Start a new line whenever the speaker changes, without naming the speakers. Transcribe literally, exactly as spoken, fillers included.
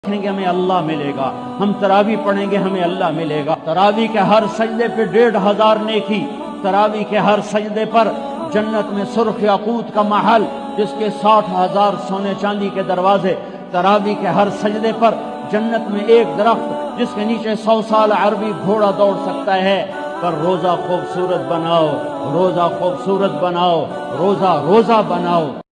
पढ़ेंगे हमें अल्लाह मिलेगा, हम तरावी पढ़ेंगे हमें अल्लाह मिलेगा। तरावी के हर सजदे पे डेढ़ हजार नेकी, तरावी के हर सजदे पर जन्नत में सुर्ख याकूत का महल जिसके साठ हजार सोने चांदी के दरवाजे, तरावी के हर सजदे पर जन्नत में एक दरख्त जिसके नीचे सौ साल अरबी घोड़ा दौड़ सकता है। पर रोजा खूबसूरत बनाओ, रोजा खूबसूरत बनाओ, रोजा रोजा बनाओ।